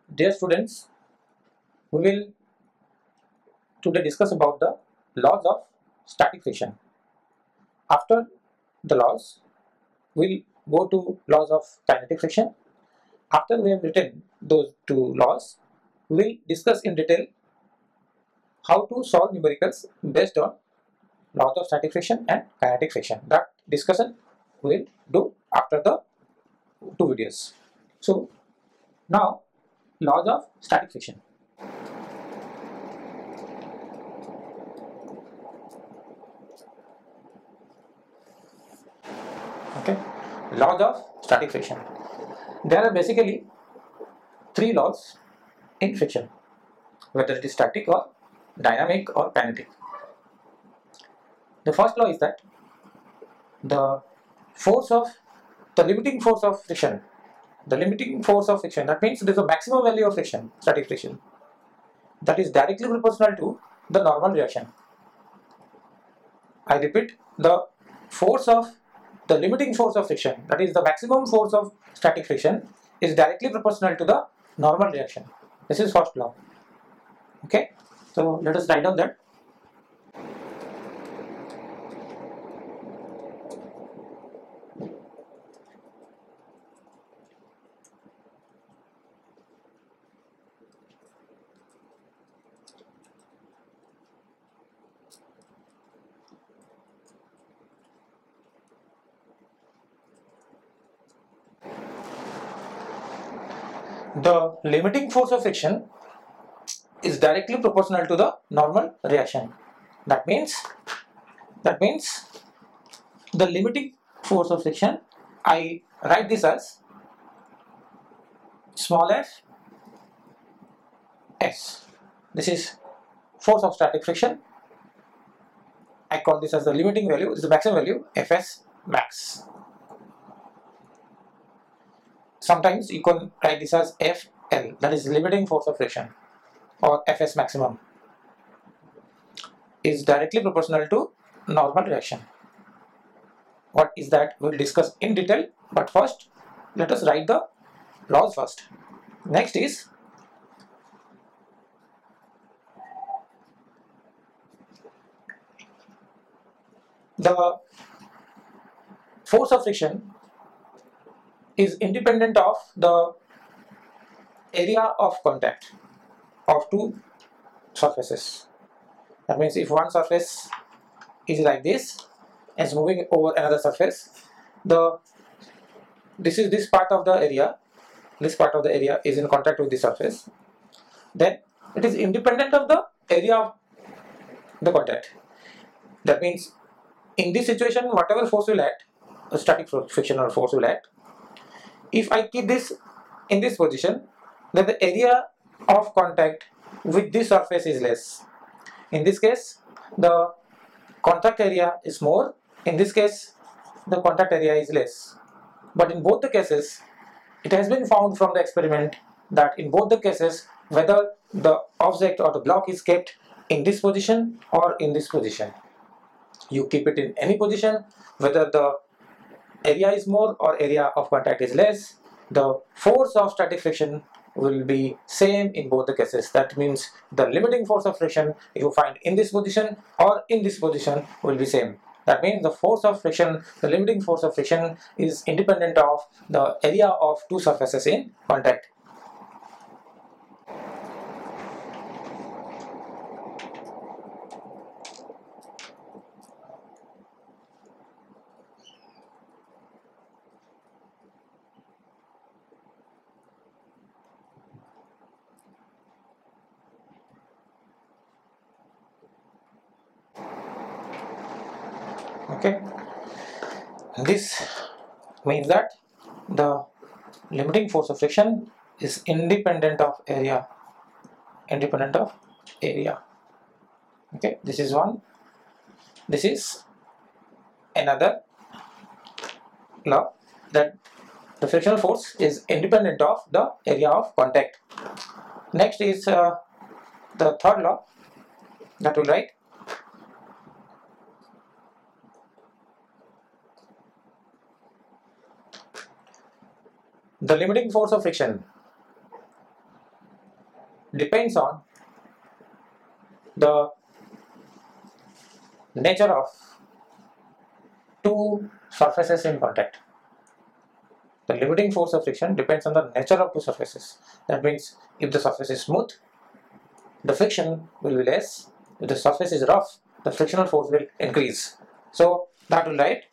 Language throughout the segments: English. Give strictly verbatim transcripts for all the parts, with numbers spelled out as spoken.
Dear students, we will today discuss about the laws of static friction. After the laws, we'll go to laws of kinetic friction. After we have written those two laws, we'll discuss in detail how to solve numericals based on laws of static friction and kinetic friction. That discussion we'll do after the two videos. So now, laws of static friction. Okay, laws of static friction. There are basically three laws in friction, whether it is static or dynamic or kinetic. The first law is that the force of the limiting force of friction, the limiting force of friction, that means there is a maximum value of friction, static friction, that is directly proportional to the normal reaction. I repeat, the force of the limiting force of friction, that is the maximum force of static friction, is directly proportional to the normal reaction. This is first law. Okay, so let us write down that. The limiting force of friction is directly proportional to the normal reaction. That means that means the limiting force of friction, I write this as small f s. This is force of static friction. I call this as the limiting value, is the maximum value, Fs max. Sometimes you can write this as Fl, that is limiting force of friction, or Fs maximum, is directly proportional to normal reaction. What is that? We'll discuss in detail, but first let us write the laws first. Next is the force of friction is independent of the area of contact of two surfaces. That means if one surface is like this and is moving over another surface, the this is this part of the area, this part of the area is in contact with the surface, then it is independent of the area of the contact. That means in this situation, whatever force will act, a static frictional force will act. If I keep this in this position, then the area of contact with this surface is less. In this case, the contact area is more. In this case, the contact area is less. But in both the cases, it has been found from the experiment that in both the cases, whether the object or the block is kept in this position or in this position, you keep it in any position, whether the area is more or area of contact is less, the force of static friction will be same in both the cases. That means the limiting force of friction you find in this position or in this position will be same. That means the force of friction, the limiting force of friction is independent of the area of two surfaces in contact. Okay, this means that the limiting force of friction is independent of area, independent of area. Okay, this is one. This is another law, that the frictional force is independent of the area of contact. Next is uh, the third law that we'll write. The limiting force of friction depends on the nature of two surfaces in contact. The limiting force of friction depends on the nature of two surfaces. That means if the surface is smooth, the friction will be less. If the surface is rough, the frictional force will increase. So that will write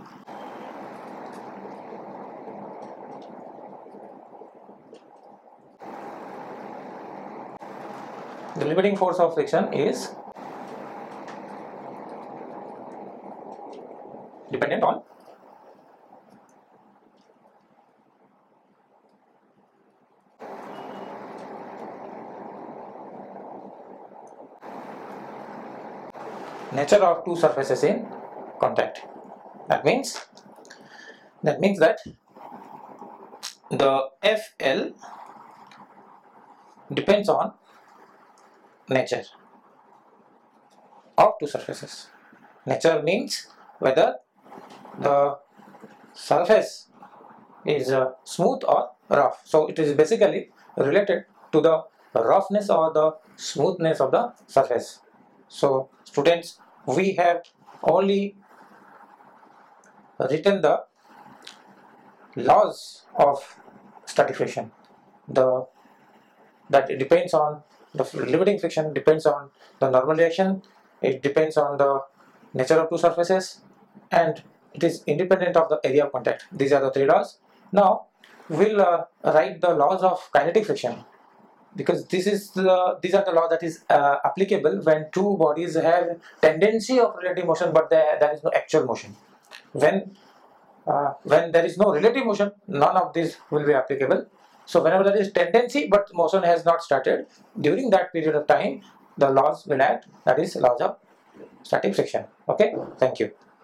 the limiting force of friction is dependent on nature of two surfaces in contact. That means that means that the F L depends on nature of two surfaces. Nature means whether the surface is uh, smooth or rough. So it is basically related to the roughness or the smoothness of the surface. So students, we have only written the laws of static friction. The that it depends on the limiting friction, depends on the normal reaction, it depends on the nature of two surfaces, and it is independent of the area of contact. These are the three laws. Now we'll uh, write the laws of kinetic friction, because this is the these are the laws that is uh, applicable when two bodies have tendency of relative motion but there, there is no actual motion. When uh, when there is no relative motion, none of these will be applicable. So whenever there is tendency but motion has not started, during that period of time the laws will act, that is laws of static friction. Okay, thank you.